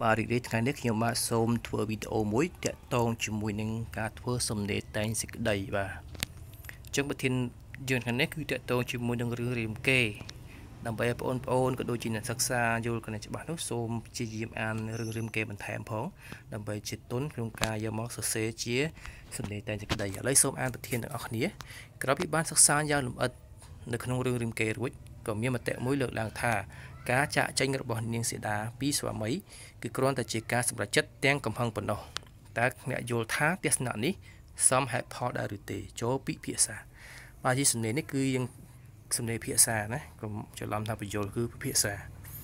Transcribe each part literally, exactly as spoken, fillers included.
បាទរីករាយថ្ងៃនេះខ្ញុំបាទសូមធ្វើវីដេអូមួយតាក់ទងជាមួយនឹងការធ្វើសំណេរតែងសេចក្តីបាទអញ្ចឹងប្រធានយើងថ្ងៃនេះគឺតាក់ទងជាមួយនឹងរឿងរាមកេរ្តិ៍ដើម្បីឲ្យបងប្អូនក៏ដូចជាអ្នកសិក្សាយល់កាន់តែច្បាស់នោះសូមព្យាយាមអានរឿងរាមកេរ្តិ៍បន្ថែមផងដើម្បីជាទុនក្នុងការយកមកសរសេរជាសំណេរតែងសេចក្តីឥឡូវសូមអានប្រធានទាំងអស់គ្នាក្រោយពីបានសិក្សាយ៉ាងលម្អិតនៅក្នុងរឿងរាមកេរ្តិ៍រួចក៏មានមតិមួយលើកឡើងថាការចាក់ចេញរបស់នាងសីតាពីស្វាមីគឺគ្រាន់តែជាការសម្រេចចិត្តទាំងកំហឹងប៉ុណ្ណោះតើអ្នកយល់ថាទស្សនៈនេះសមហេតុផលដែរឬទេចូលពិភាក្សាបាទជាសំណេរនេះគឺយើងសំណេរភាសាណាកុំច្រឡំថាបញ្យលគឺពិភាក្សា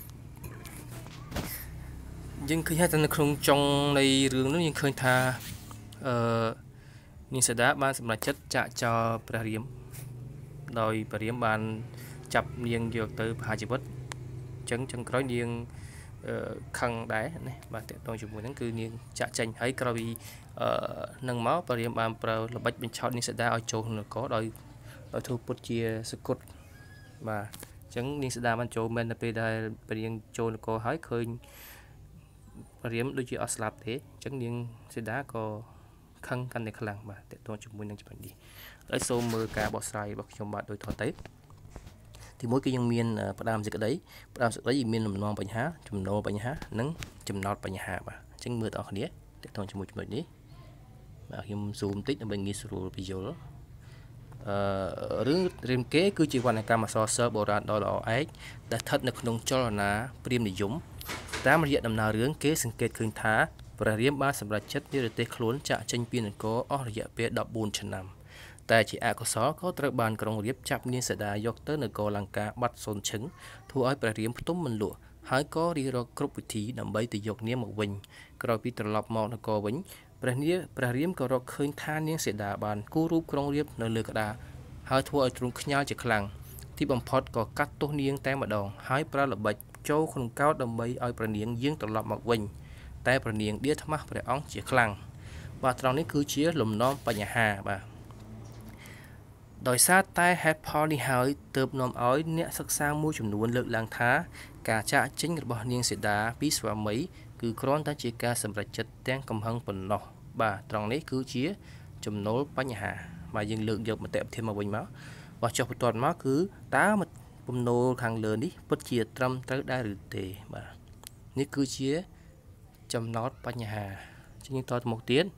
យើងឃើញថានៅក្នុងចុងនៃរឿងនោះយើងឃើញថាអឺនាងសីតាបានសម្រេចចិត្តចាក់ចោលព្រះរាមដោយព្រះរាមបានចាប់នាងយកទៅប្រហារជីវិតចឹងចឹងក្រោយនាងខឹងដែរណាបាទតកតងជាមួយហ្នឹងគឺនាងចាក់ចេញហើយក្រោយពីអឺនឹងមកព្រះរាមបានប្រើល្បិចបញ្ឆោតនាងសីតាឲ្យចូលនគរដោយដោយធ្វើពុតជាសគុតបាទអញ្ចឹងនាងសីតាបានចូលមែនតែពេលដែលព្រះរាមចូលនគរហើយឃើញព្រះរាមដូចជាអត់ស្លាប់ទេអញ្ចឹងនាងសីតាក៏ខឹងកាន់តែខ្លាំងបាទតកតងជាមួយនឹងចំណុចនេះហើយសូមមើលការបកស្រាយរបស់ខ្ញុំបាទដូចថតទៅទីមួយគឺយើងមានផ្ដើមសេចក្តីផ្ដើមសេចក្តីមានលំនាំបញ្ហាចំណូលបញ្ហានិងចំណោទបញ្ហាបាទអញ្ចឹងមើលបងប្អូនគ្នាតកតងជាមួយចំណុចនេះបាទខ្ញុំ zoom តិចដើម្បីងាយស្រួលពន្យល់អឺរឿងរាមកេរ្តិ៍គឺជាវណ្ណកម្មអក្សរសិល្ប៍បុរាណដ៏ល្អឯកដែលស្ថិតនៅក្នុងចលនាព្រាហ្មណ៍និយមតាមរយៈដំណើររឿងគេសង្កេតឃើញថាព្រះរាមបានសម្រេចចិត្តនិរទេសខ្លួនចាក់ចេញពីនគរអស់រយៈពេលដប់បួនឆ្នាំតែជាអកុសលក៏ត្រូវបានក្រុងរាពណ៍ចាប់នាងសីតាយកទៅនគរលង្កាបាត់សូនឈឹងធ្វើឲ្យព្រះរាមផ្ទុំមិនលក់ហើយក៏រិះរកគ្រប់វិធីដើម្បីទៅយកនាងមកវិញក្រោយពីត្រឡប់មកនគរវិញព្រះនាងព្រះរាមក៏រកឃើញថានាងសីតាបានគូររូបក្រុងរាពណ៍នៅលើក្តារហើយធ្វើឲ្យទ្រង់ខ្ញាល់ជាខ្លាំងទីបំផុតក៏កាត់ទោសនាងតែម្ដងហើយប្រើល្បិចចូលក្នុងកោដ្ឋដើម្បីឲ្យព្រះនាងយាងត្រឡប់មកវិញតែព្រះនាងដៀលថ្មាស់ព្រះអង្គជាខ្លាំងបាទត្រង់នេះគឺជាលំនាំបញ្ហាបាទដោយសារតែហេតុផលនេះហើយទើបនាំឲ្យអ្នកសិក្សាមួយចំនួនលើកឡើងថាការចាក់ចេញរបស់នាងសីតាពីស្វាមីគឺគ្រាន់តែជាការសម្រេចចិត្តទាំងកំហឹងប៉ុណ្ណោះបាទត្រង់នេះគឺជាចំណូលបញ្ហាបាទយើងលើកយកមតិប្រធានមកវិញមកបាទចុះបន្ទាប់មកគឺតើពំណូលខាងលើនេះពិតជាត្រឹមត្រូវដែរឬទេបាទនេះគឺជាចំណោទបញ្ហាជាងយើងតទៅមុខទៀត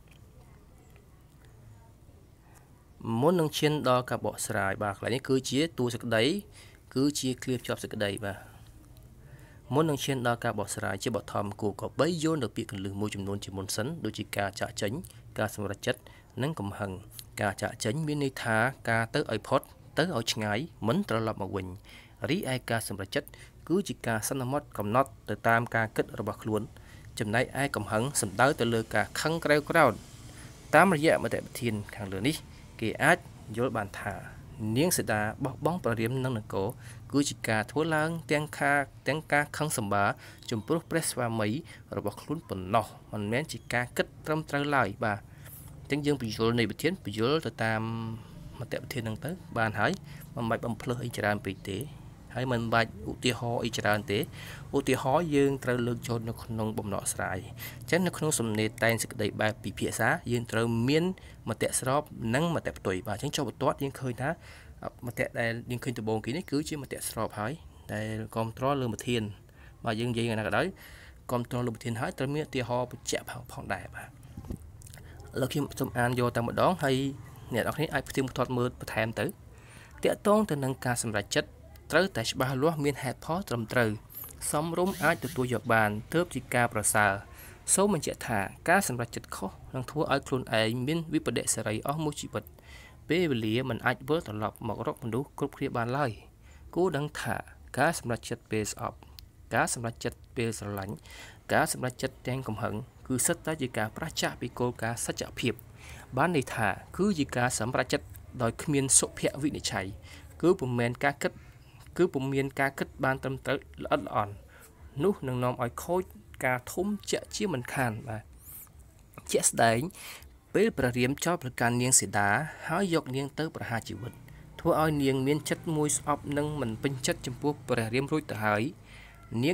មុននឹងឈានដល់ការបកស្រាយបាទកន្លែងនេះគឺជាតួសេចក្តីគឺជាឃ្លាភ្ជាប់សេចក្តីបាទមុននឹងឈានដល់ការបកស្រាយជាបឋមគួរក៏បីយល់នៅពាក្យកន្លឹះមួយចំនួនជាមុនសិនដូចជាការចាក់ចេញការសម្រេចចិត្តនិងកំហឹងការចាក់ចេញមានន័យថាការទៅឲ្យផុតទៅឲ្យឆ្ងាយមិនត្រឡប់មកវិញរីឯការសម្រេចចិត្តគឺជាការសន្មត់កំណត់ទៅតាមការគិតរបស់ខ្លួនចំណែកឯកំហឹងសំដៅទៅលើការខឹងក្រៅក្រោធតាមរយៈមតិប្រធានខាងលើនេះគេអាចយល់បានថានាងសីតាបោះបង់ព្រះរាមនិងនគរគឺជាការធ្វើឡើងទាំងខាទាំងការខឹងសម្បាចំពោះព្រះស្វាមីរបស់ខ្លួនប៉ុណ្ណោះមិនមែនជាការគិតត្រឹមត្រូវឡើយបាទអញ្ចឹងយើងបញ្យល់នៃប្រធានបញ្យល់ទៅតាមមតិប្រធានហ្នឹងទៅបានហើយមិនបាច់បំភ្លឺអីច្រើនពេកទេហើយមិនបាច់ឧទាហរណ៍អីច្រើនទេឧទាហរណ៍យើងត្រូវលើកចូលនៅក្នុងបំណងស្រាយអញ្ចឹងនៅក្នុងសំណេរតែងសេចក្តីបែបពិភាក្សាយើងត្រូវមានមតិស្របនិងមតិផ្ទុយបាទអញ្ចឹងចុះបន្ទាត់យើងឃើញថាមតិដែលយើងឃើញដំបូងគេនេះគឺជាមតិស្របហើយដែលគ្រប់គ្រងលើប្រធានបាទយើងនិយាយណាក៏ដោយគ្រប់គ្រងលើប្រធានហើយត្រូវមានឧទាហរណ៍បញ្ជាក់ផងដែរបាទឥឡូវខ្ញុំសូមអានយកតែម្ដងហើយអ្នកនរគ្នាអាចផ្ទៀងផ្ទាត់មើលបន្ថែមទៅតាក់ទងទៅនឹងការសម្រេចចិត្តត្រូវតែច្បាស់លាស់មានហេតុផលត្រឹមត្រូវសមរម្យអាចទទួលយកបានទើបជាការប្រសើរសូមបញ្ជាក់ថាការសម្រេចចិត្តខុសនឹងធ្វើឲ្យខ្លួនឯងមានវិបដិសារីអស់មួយជីវិតពេលវេលាមិនអាចវិលត្រឡប់មករកមនុស្សគ្រប់គ្នាបានឡើយគួរដឹងថាការសម្រេចចិត្តពេលស្អប់ការសម្រេចចិត្តពេលស្រឡាញ់ការសម្រេចចិត្តទាំងកំហឹងគឺសិតតែជាការប្រឆាំងពីគោលការណ៍សច្ចភាពបានន័យថាគឺជាការសម្រេចចិត្តដោយគ្មានសុភវិនិច្ឆ័យគឺពុំមែនការគិតគឺពុំមានការគិតបានត្រឹមត្រូវល្អិតល្អន់នោះនឹងនាំឲ្យខូចការធំជាក់ជាមិនខានបាទជាក់ស្ដែងពេលព្រះរាមចោទប្រកាន់នាងសីតាហើយយកនាងទៅប្រហារជីវិតធ្វើឲ្យនាងមានចិត្តមួយស្អប់និងមិនពេញចិត្តចំពោះព្រះរាមរួចទៅហើយនាង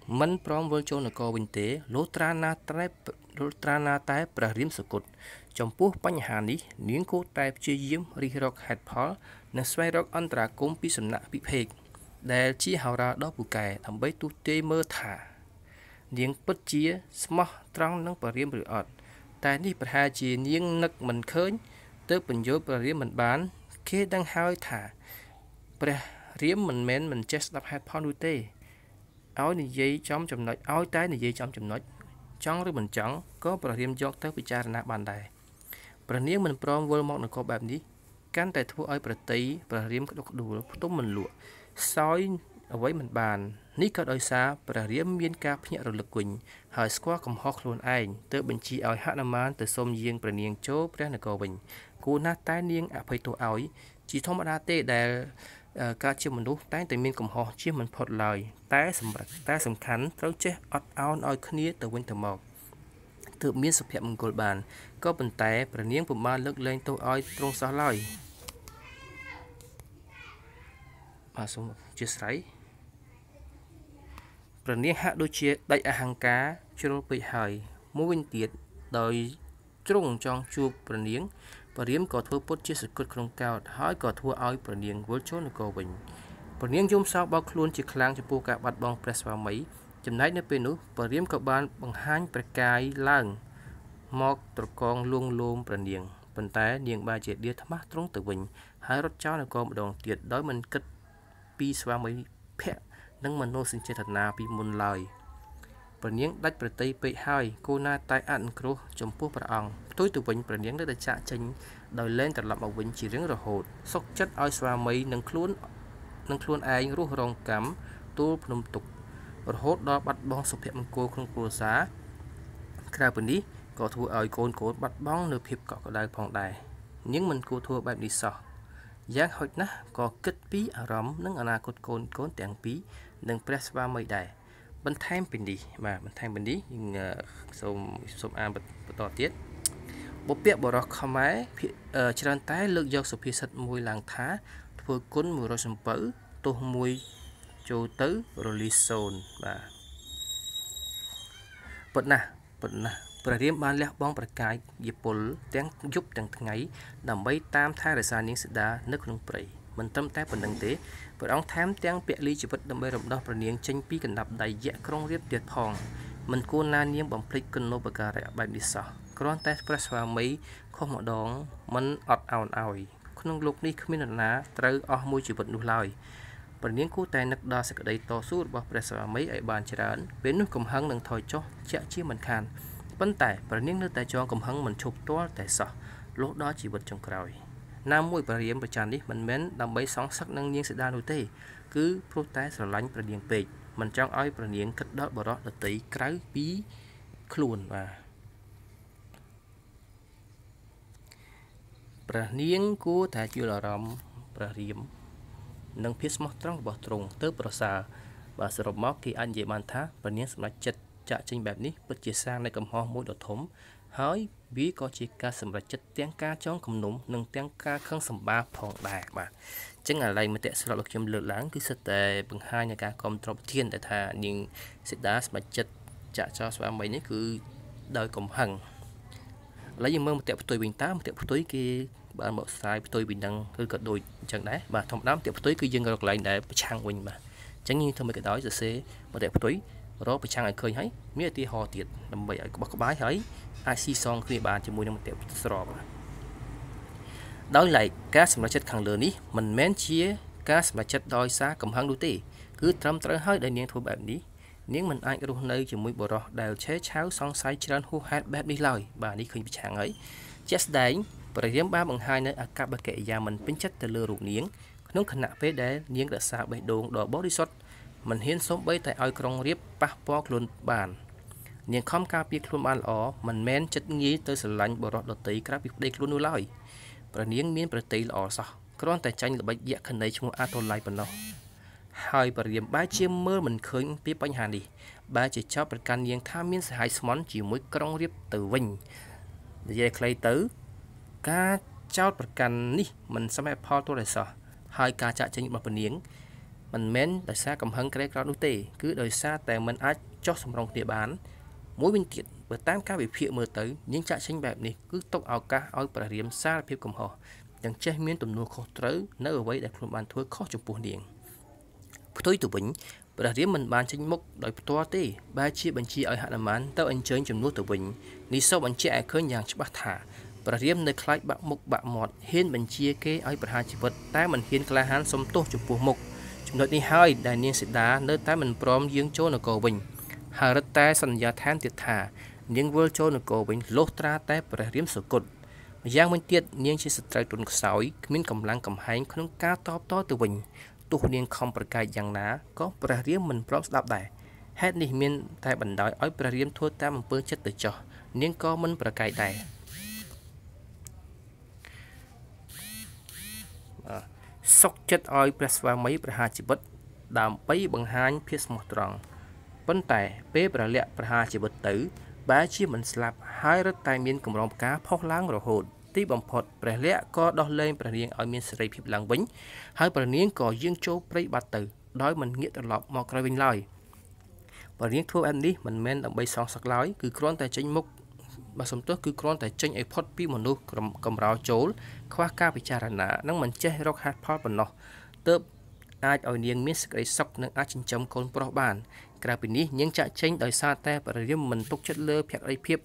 មិនព្រមវិលចូលនគរវិញទេលុះត្រាណាតែលុះត្រាណាតែព្រះរាមសគត់ចំពោះបញ្ហានេះនាងគួរតែព្យាយាមរិះរកហេតុផលនិងស្វែងរកអន្តរាគមន៍ពីសំណាក់ពិភេកដែលជាហោរាដ៏ពូកែដើម្បីទស្សន៍ទាយមើលថានាងពិតជាស្មោះត្រង់នឹងព្រះរាមឬអត់តែនេះប្រហែលជានាងនឹកមិនឃើញទើបបញ្យល់ព្រះរាមមិនបានគេដឹងហើយថាព្រះរាមមិនមែនមិនចេះស្ដាប់ហេតុផលនោះទេឲ្យនិយាយចំចំណុចឲ្យតែនិយាយចំចំណុចចង់ឬមិនចង់ក៏ព្រះរាមយកទៅពិចារណាបានដែរព្រះនាងមិនព្រមវិលមកនគរបែបនេះកាន់តែធ្វើឲ្យប្រតីព្រះរាមក្តុកក្តួលផ្ទុំមិនលក់សោយអ្វីមិនបាននេះក៏ដោយសារព្រះរាមមានការភ្ញាក់រលឹកវិញហើយស្គាល់កំហុសខ្លួនឯងទើបបញ្ជាឲ្យហនុមានទៅសុំយាងព្រះនាងចូលព្រះនគរវិញគួរណាស់តែនាងអភ័យទោសឲ្យជាធម្មតាទេដែលការជាមនុស្សតែងតែមានកំហុសជាមិនផុតឡើយតែសម្រាប់តែសំខាន់ត្រូវចេះអត់ឱនឲ្យគ្នាទៅវិញទៅមកទើបមានសុភមង្គលបានក៏ប៉ុន្តែព្រះនាងពុំបានលើកលែងទោសឲ្យទ្រង់សោះឡើយបាទសូមអធិស្ឋានព្រះនាងហាក់ដូចជាដាច់អហង្ការជ្រុលពេកហើយមួយវិញទៀតដោយទ្រង់ចង់ជួបព្រះនាងព្រះរាមក៏ធ្វើពុតជាសគត់ក្នុងកោដ្ឋហើយក៏ធ្វើឲ្យព្រះនាងវិលចូលនគរវិញព្រះនាងយំសោកបោកខ្លួនជាខ្លាំងចំពោះការបាត់បង់ព្រះស្វាមីចំណែកនៅពេលនោះព្រះរាមក៏បានបង្ហាញព្រះកាយឡើងមកត្រកងលួងលោមព្រះនាងប៉ុន្តែនាងបែរជាដៀលថ្មាស់ទ្រង់ទៅវិញហើយរត់ចោលនគរម្ដងទៀតដោយមិនគិតពីស្វាមីភក្ត្រនិងមនោសញ្ចេតនាពីមុនឡើយព្រះនាងដាច់ប្រតិយពេកហើយគូណាតែអនុគ្រោះចំពោះព្រះអង្គផ្ទុយទៅវិញព្រះនាងនៅតែចាក់ចេញដោយលែងត្រឡប់មកវិញជារៀងរហូតសុខចិត្តឲ្យស្វាមីនិងខ្លួននិងខ្លួនឯងរស់រងកម្មទូលភ្នំទុករហូតដល់បាត់បង់សុភមង្គលក្នុងគ្រួសារក្រៅពីនេះក៏ធ្វើឲ្យកូនកូនបាត់បង់នូវភាពកក់ក្ដៅផងដែរនាងមិនគួរធ្វើបែបនេះសោះយ៉ាងហោចណាស់ក៏គិតពីអារម្មណ៍និងអនាគតកូនកូនទាំងពីរនិងព្រះស្វាមីដែរបន្ថែមពីនេះបាទបន្ថែមពីនេះយើងសូមសូមអានបន្តទៀតបុព្វបុរសខ្មែរច្រើនតែលើកយកសុភាសិតមួយឡើងថាធ្វើគុណមួយរយសំពៅទោសមួយចូលទៅរលីសូនបាទប៉ុណ្ណាប៉ុណ្ណាព្រះរាមបានលះបង់ប្រកាយយពលទាំងយប់ទាំងថ្ងៃដើម្បីតាមថែរក្សានាងសីតានៅក្នុងព្រៃមិនត្រឹមតែប៉ុណ្្នឹងទេព្រះអង្គថែមទាំងពលីជីវិតដើម្បីរំដោះព្រះនាងចេញពីកណ្ដាប់ដៃយក្សក្រុងរាពណ៍ទៀតផងមិនគួរណានាងបំភ្លេចគុណូបការៈបែបនេះសោះគ្រាន់តែព្រះស្វាមីខុសម្ដងមិនអត់ឱនឲ្យក្នុងលោកនេះគ្មាននរណាត្រូវអស់មួយជីវិតនោះឡើយព្រះនាងគួរតែនឹកដល់សេចក្តីតស៊ូរបស់ព្រះស្វាមីឲ្យបានច្រើនពេលនោះកំហឹងនឹងថយចុះជាក់ជាមិនខានប៉ុន្តែព្រះនាងនៅតែចងកំហឹងមិនឈប់ទាល់តែសោះលុះដល់ជីវិតចុងក្រោយណាមួយព្រះរាមប្រចាននេះមិនមែនដើម្បីសងសឹកនឹងនាងសីតានោះទេគឺព្រោះតែស្រឡាញ់ព្រះនាងពេកមិនចង់ឲ្យព្រះនាងគិតដល់បរិសុទ្ធដតីក្រៅពីខ្លួនបាទព្រះនាងគួរតែយល់អារម្មណ៍ព្រះរាមនិងភាពស្មោះត្រង់របស់ទ្រង់ទើបប្រសើរបាទសរុបមកគេអាចនិយាយបានថាព្រះនាងសម្រេចចិត្តចាក់ចេញបែបនេះពិតជាសាងនៃកំហុសមួយដ៏ធំហើយវាក៏ជាការសម្រេចចិត្តទាំងការចងគំនុំនិងទាំងការខឹងសម្បារផងដែរបាទអញ្ចឹងអាឡ័យមតិស្របរបស់ខ្ញុំលើកឡើងគឺសិតតែបង្ហាញនៃការគ្រប់គ្រងប្រធានដែលថានាងសីតាសម្រេចចិត្តចាក់ចោលស្វាមីនេះគឺដោយកំហឹងឥឡូវយើងមើលមតិផ្ទុយវិញតើមតិផ្ទុយគេបានបកស្រាយផ្ទុយពីនឹងគឺក៏ដូចអញ្ចឹងដែរបាទធម្មតាមតិផ្ទុយគឺយើងរកកន្លែងដែលប្រឆាំងវិញបាទអញ្ចឹងយើងធ្វើមិនក៏ដោយសរសេរមតិផ្ទុយរកប្រឆាំងឲ្យឃើញហើយមានឧទាហរណ៍ទៀតដើម្បីឲ្យក្បោះក្បាយហើយអាចស៊ីសងគ្នាបានជាមួយនឹងមតិស្របដោយឡែកការសម្រេចចិត្តខាងលើនេះមិនមែនជាការសម្រេចចិត្តដោយសារកំហឹងនោះទេគឺត្រឹមត្រូវហើយដែលនាងធ្វើបែបនេះនាងមិនអាចរស់នៅជាមួយបុរសដែលឆេឆាវសង្ស័យច្រើនហួសហេតុបែបនេះឡើយបាទនេះឃើញប្រឆាំងហើយជាក់ស្ដែងព្រះរាមបានបង្ហាញនៅអកប្បកិរិយាមិនពេញចិត្តទៅលើរូបនាងក្នុងខណៈពេលដែលនាងរក្សាបេះដូងដ៏បរិសុទ្ធមិនហ៊ានសូម្បីតែឲ្យក្រុងរាពណ៍ប៉ះពាល់ខ្លួនបាននាងខំការពារខ្លួនបានល្អមិនមែនចិត្តងាយទៅស្រឡាញ់បរិសុទ្ធដតីក្រៅពីប្តីខ្លួននោះឡើយព្រះនាងមានប្រតិយល្អសោះគ្រាន់តែចាញ់ល្បិចយក្ខិនីឈ្មោះអាតូឡៃប៉ុណ្ណោះហើយព្រះរាមបែរជាមើលមិនឃើញពីបញ្ហានេះបែរជាចោទប្រកាន់នាងថាមានសហាយស្មន់ជាមួយក្រុងរាពណ៍ទៅវិញនិយាយខ្លីទៅការចោទប្រកាន់នេះមិនសមហេតុផលទាល់តែសោះហើយការចាក់ចេញរបស់ព្រះនាង mình men đời xa cầm hăng cái đó tê cứ đời xaแต่มันអាចចោះសម្រងគ្នាបានមួយវិញទៀតបើតាមការវិភាគមើលទៅនាងចាក់ចេញបែបនេះគឺຕົកឱកាសឲ្យព្រះរាមសារភាពកំហុសទាំងចេះមានទំនួលខុសត្រូវនៅអ្វីដែលខ្លួនបានធ្វើខុសចំពោះនាងផ្ទុយទៅវិញព្រះរាមមិនបានចេញមុខដោយផ្ទាល់ទេបែរជាបញ្ជាឲ្យហនុមានទៅអញ្ជើញជំនួសទៅវិញនេះសូមបញ្ជាក់ឲ្យឃើញយ៉ាងច្បាស់ថាព្រះរាមនៅខ្លាចបាក់មុខបាក់មាត់ហ៊ានបញ្ជាគេឲ្យប្រហារជីវិតតែមិនហ៊ានក្លាហានសុំទោសចំពោះមុខចំណុចនេះហើយដែលនាងសីតានៅតែមិនព្រមយាងចូលនគរវិញហើយរឹតតែសន្យាថែមទៀតថានាងវិលចូលនគរវិញលុះត្រាតែព្រះរាមសុគតម្យ៉ាងវិញទៀតនាងជាស្ត្រីទុនខ្សោយគ្មានកម្លាំងកំហែងក្នុងការតបតទៅវិញទោះនាងខំប្រកែកយ៉ាងណាក៏ព្រះរាមមិនព្រមស្ដាប់ដែរហេតុនេះមានតែបណ្ដោយឲ្យព្រះរាមធ្វើតាមអំពើចិត្តទៅចោះនាងក៏មិនប្រកែកដែរសុកចិត្តឲ្យព្រះស្វាមីប្រហារជីវិតដើម្បីបង្ហាញភាពស្មោះត្រង់ប៉ុន្តែពេលព្រះលក្សណ៍ប្រហារជីវិតទៅបែរជាមិនស្លាប់ហើយរឹតតែមានកម្រងផ្កាផុសឡើងរហូតទីបំផុតព្រះលក្សណ៍ក៏ដោះលែងព្រះនាងឲ្យមានសេរីភាពឡើងវិញហើយព្រះនាងក៏យាងចូលព្រៃបាត់ទៅដោយមិនងាកត្រឡប់មកក្រោយវិញឡើយព្រះនាងធ្វើបែបនេះមិនមែនដើម្បីសងសឹកឡើយគឺគ្រាន់តែចេញមុខបើសំទោសគឺគ្រាន់តែចេញឲ្យផុតពីមនុស្សកំរោលចូលខ្វះការពិចារណានិងមិនចេះរកហេតុផលប៉ុណ្ណោះទើបអាចឲ្យនាងមានសេចក្តីសុខនិងអាចចិញ្ចឹមកូនប្រុសបានក្រៅពីនេះនាងចាក់ចេញដោយសារតែព្រះរាមមិនទុកចិត្តលើភក្តីភាព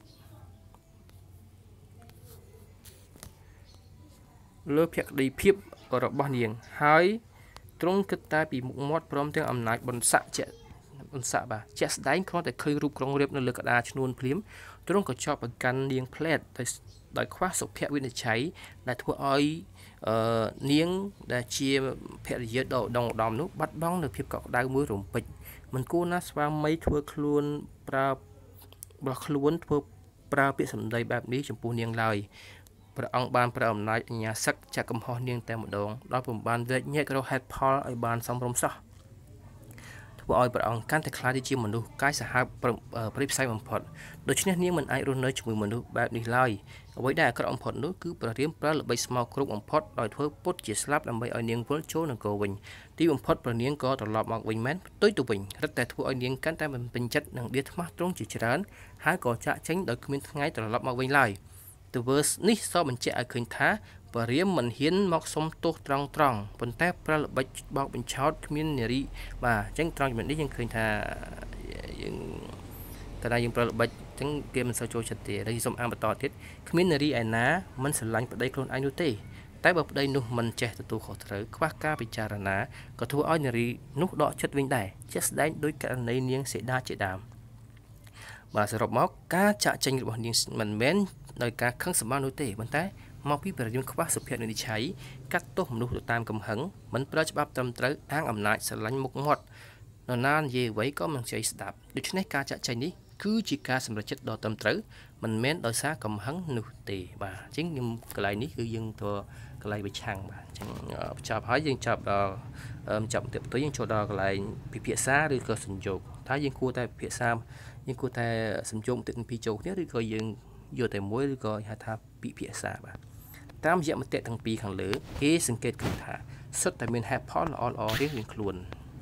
លើភក្តីភាពរបស់នាងហើយទ្រង់គិតតែពីមុខមាត់ព្រមទាំងអំណាចបុណ្យស័ក្តិជាបុណ្យស័ក្តិបាទជាក់ស្ដែងគ្រាន់តែឃើញរូបក្រុងរាពណ៍នៅលើក្តារឈ្នួនភ្លាមទ្រង់ក៏ជាប់ប្រកាន់នាងផ្លែតដោយដោយខ្វះសុភវិនិច្ឆ័យដែលធ្វើឲ្យអឺនាងដែលជាភរិយាដ៏ឧត្តមឧត្តមនោះបាត់បង់នូវភាពកក់ក្ដៅមួយរំពេចមិនគួរណាស្វាមីធ្វើខ្លួនប្រើរបស់ខ្លួនធ្វើប្រើពាក្យសម្ដីបែបនេះចំពោះនាងឡើយព្រះអង្គបានប្រើអំណាចអញ្ញាសឹកចាក់កំហុសនាងតែម្ដងដោយពុំបានវែកញែករកហេតុផលឲ្យបានសមរម្យសោះធ្វើឲ្យព្រះអង្គកាន់តែខ្លាចទៅជាមនុស្សកាយសាហាវប្រិយផ្ស័យបំផុតដូច្នេះនាងមិនអាចរស់នៅជាមួយមនុស្សបែបនេះឡើយអ្វីដែលអាក្រក់បំផុតនោះគឺព្រះរាមប្រើល្បិចស្មោកគ្រប់បំផុតដោយធ្វើពុតជាស្លាប់ដើម្បីឲ្យនាងវិលចូលនគរវិញទីបំផុតព្រះនាងក៏ត្រឡប់មកវិញមែនផ្ទុយទៅវិញរឹតតែធ្វើឲ្យនាងកាន់តែមិនពេញចិត្តនឹងដៀថ្មាស់ទ្រង់ជាច្រើនហើយក៏ចាក់ចេញដោយគ្មានថ្ងៃត្រឡប់មកវិញឡើយទើបនេះសបញ្ជាក់ឲ្យឃើញថាព្រះរាមមិនហ៊ានមកសុំទោសត្រង់ត្រង់ប៉ុន្តែប្រើល្បិចបោកបញ្ឆោតគ្មាននារីបាទអញ្ចឹងត្រង់ចំណុចនេះយើងឃើញថាយើងតើណាយើងប្រើល្បិចអញ្ចឹងគេមិនសូវចូលចិត្តទេហើយសូមអានបន្តទៀតគ្មាននារីឯណាមិនស្រឡាញ់ប្តីខ្លួនឯងនោះទេតែបើប្តីនោះមិនចេះទទួលខុសត្រូវខ្វះការពិចារណាក៏ធ្វើឲ្យនារីនោះដកចិត្តវិញដែរជាក់ស្ដែងដោយករណីនាងសីតាជាដើមបាទសរុបមកការចាក់ចេញរបស់នាងមិនមែនដោយការខឹងសម្បានោះទេប៉ុន្តែមកពីព្រះរាមខ្វះសុភវិនិច្ឆ័យកាត់ទោសមនុស្សទៅតាមកំហឹងមិនប្រើច្បាប់ត្រឹមត្រូវអាងអំណាចស្រឡាញ់មុខមាត់នរណានិយាយអ្វីក៏មិនជ័យស្ដាប់ដូច្នេះការចាក់ចេញនេះគឺជាការសម្រេចចិត្តដ៏ត្រឹមត្រូវមិនមែនដោយសារកំហឹងនោះទេបាទអញ្ចឹងខ្ញុំកន្លែងនេះគឺយើងធ្វើកន្លែងប្រឆាំងបាទអញ្ចឹងបញ្ចប់ហើយយើងចាប់ដល់ចាប់បន្ទាប់បន្ទាប់យើងចូលដល់កន្លែងពិភាក្សាឬក៏សញ្ជោគថាយើងគួរតែពិភាក្សាយើងគួរតែសញ្ជោគបន្តិចពីរចូលគ្នាឬក៏យើងយកតែមួយឬក៏ហៅថាពិភាក្សាបាទតាមរយៈមតិទាំងពីរខាងលើគេសង្កេតឃើញថាសុទ្ធតែមានហេតុផលល្អល្អរៀងៗខ្លួន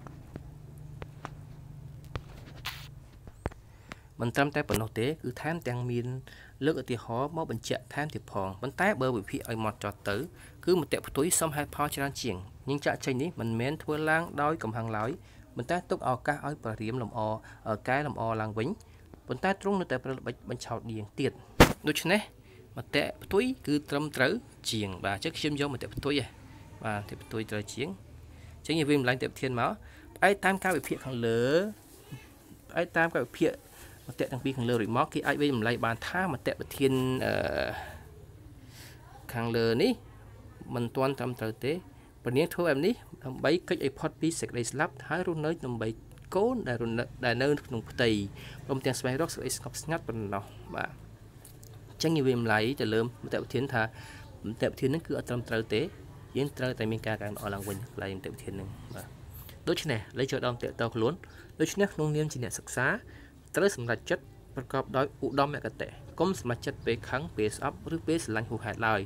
មិនត្រឹមតែប៉ុណ្ណោះទេគឺថែមទាំងមានលើកឧទាហរណ៍មកបញ្ជាក់ថែមទៀតផងប៉ុន្តែបើវិភាគឲ្យមកចោះទៅគឺមតិផ្ទុយសមហេតុផលច្រើនជាងញឹងចាក់ចេញនេះមិនមែនធ្វើឡើងដោយកំហឹងឡើយប៉ុន្តែទុកឱកាសឲ្យព្រះរាមលំអកែលម្អឡើងវិញប៉ុន្តែទ្រង់នៅតែប្រើល្បិចបញ្ឆោតនាងទៀតដូច្នេះមតិផ្ទុយគឺត្រឹមត្រូវជាងបាទអញ្ចឹងខ្ញុំយកមតិផ្ទុយហ៎បាទមតិផ្ទុយត្រូវជាងអញ្ចឹងយើងវាម្លែងទៅធានមកផ្អែកតាមការវិភាគខាងលើផ្អែកតាមការវិភាគមតិទាំងពីរខាងលើរួចមកគេអាចវាម្លែងបានថាមតិប្រធានអឺខាងលើនេះមិនទាន់ត្រឹមត្រូវទេព្រះនាងធ្វើបែបនេះដើម្បីកិច្ចឲ្យផុតពីសេចក្តីស្លាប់ហើយរស់នៅដើម្បីកូនដែលដែលនៅក្នុងផ្ទៃព្រមទាំងស្វែងរកសេចក្តីស្ងប់ស្ងាត់ប៉ុណ្ណោះបាទចឹងនិយាយម្ល៉េះទៅលើមតិប្រធានថាមតិប្រធានហ្នឹងគឺអត់ត្រឹមត្រូវទេយើងត្រូវតែមានការកែលម្អឡើងវិញកន្លែងមតិប្រធានហ្នឹងបាទដូច្នេះលេចចូលដល់មតិតខ្លួនដូច្នេះក្នុងនាមជាអ្នកសិក្សាត្រូវសម្រេចចិត្តប្រកបដោយឧត្តមគតិកុំសម្រេចចិត្តពេលខឹងពេលស្អប់ឬពេលស្រឡាញ់ហួសហេតុឡើយ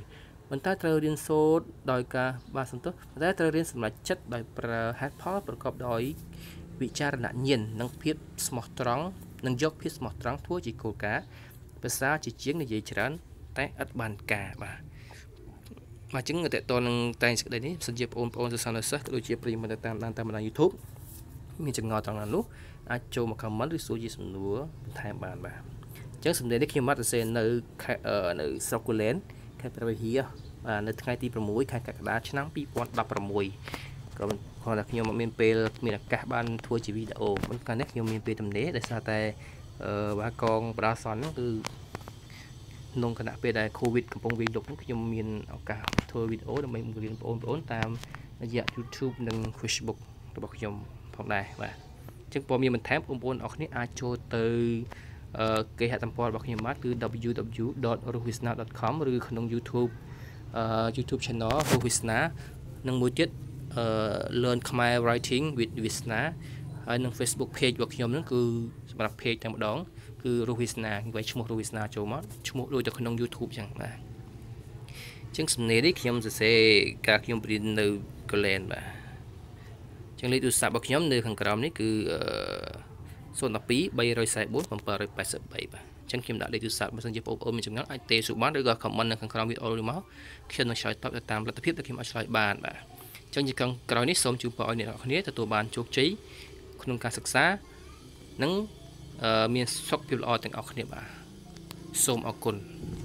ប៉ុន្តែត្រូវរៀនសូត្រដោយការបាទសំទោសប៉ុន្តែត្រូវរៀនសម្រេចចិត្តដោយប្រើហេតុផលប្រកបដោយវិចារណញ្ញាណនិងភាពស្មោះត្រង់និងយកភាពស្មោះត្រង់ធ្វើជាគោលការណ៍ភាសាជាជាងនិយាយច្រើនតែឥតបានការបាទមកចឹងតើតើនឹងតែងសេចក្តីនេះសិនជាបងប្អូនសិស្សានុសិស្សក៏ដូចជាប្រិយមិត្តតាមដានតាមបណ្ដាញ YouTube មានចម្ងល់ត្រង់ណានោះអាចចូលមក comment ឬសួរជាសំណួរបន្ថែមបានបាទអញ្ចឹងសម្ដែងនេះខ្ញុំមកសរសេរនៅនៅស្រុកគូលែនខេត្តព្រះវិហារបាទនៅថ្ងៃទី6ខែកក្កដាឆ្នាំពីរពាន់ដប់ប្រាំមួយក៏គាត់ថាខ្ញុំមានពេលមានឱកាសបានធ្វើជាវីដេអូប៉ុន្តែនេះខ្ញុំមានពេលទំនេរដោយសារតែអឺបាទកងបដាសនហ្នឹងគឺក្នុងគណៈពេលដែល COVID កំពុងវាយលុកនោះខ្ញុំមានឱកាសធ្វើវីដេអូដើម្បីបង្រៀនបងប្អូនតាមរយៈ YouTube និង Facebook របស់ខ្ញុំផងដែរបាទអញ្ចឹងព័ត៌មានបន្ថែមបងប្អូនអរគ្នាអាចចូលទៅគេហទំព័ររបស់ខ្ញុំបាទគឺ w w w dot rohisna dot com ឬក្នុង YouTube YouTube channel Rohisna និងមួយទៀតLearn Khmer Writing with Visna ហើយនឹង Facebook page របស់ខ្ញុំហ្នឹងគឺសម្រាប់ page តែម្ដងគឺ Rohisna គេឈ្មោះ Rohisna ចូលមកឈ្មោះដូចទៅក្នុង YouTube ចឹងបាទអញ្ចឹងសំណេរនេះខ្ញុំសរសេរការខ្ញុំរៀននៅកូលែនបាទអញ្ចឹងលេខទូរស័ព្ទរបស់ខ្ញុំនៅខាងក្រោមនេះគឺศูนย์ หนึ่ง สอง 3 4 4 7 8 3បាទអញ្ចឹងខ្ញុំដាក់លេខទូរស័ព្ទបើសិនជាបងប្អូនមានចម្ងល់អាចទេសួរបានឬក៏ comment នៅខាងក្រោមវីដេអូនេះមកខ្ញុំនឹងឆ្លើយតបទៅតាមលទ្ធភាពដែលខ្ញុំអាចឆ្លើយបានបាទអញ្ចឹងជាក្រោយនេះសូមជូនពរឲ្យអ្នកនរគ្នាទទួលបានជោគជ័យក្នុងការសិក្សានិងមានសុខភាពល្អទាំងអស់គ្នាបាទសូមអរគុណ